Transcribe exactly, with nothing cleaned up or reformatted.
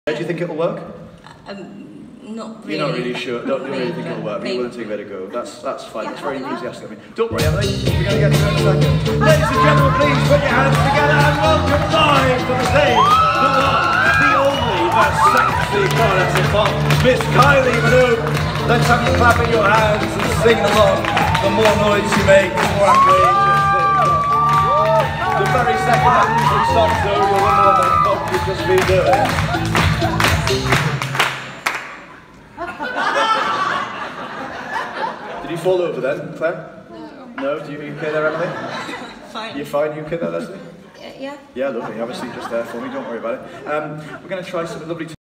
Do you think it'll work? Um, not really. You're not really sure. Don't, don't really think it'll work. You're willing to give it a go. That's that's fine. That's very enthusiastic of me. Don't worry, Emily. We're going to get to it in a second. Ladies and gentlemen, please put your hands together and welcome live to the stage the one, the only, the sexy goddess of pop, Miss Kylie Minogue. Let's have you clapping your hands and singing along. The more noise you make, the more outrageous things are. The very second that music stops, though, you'll wonder what the fuck you've just been doing. Did you fall over then, Claire? No. No? Do you, are you okay there, Emily? Fine. You fine? You okay there, Leslie? Yeah. Yeah. Yeah, lovely. Have a seat just there for me. Don't worry about it. Um, we're going to try something lovely.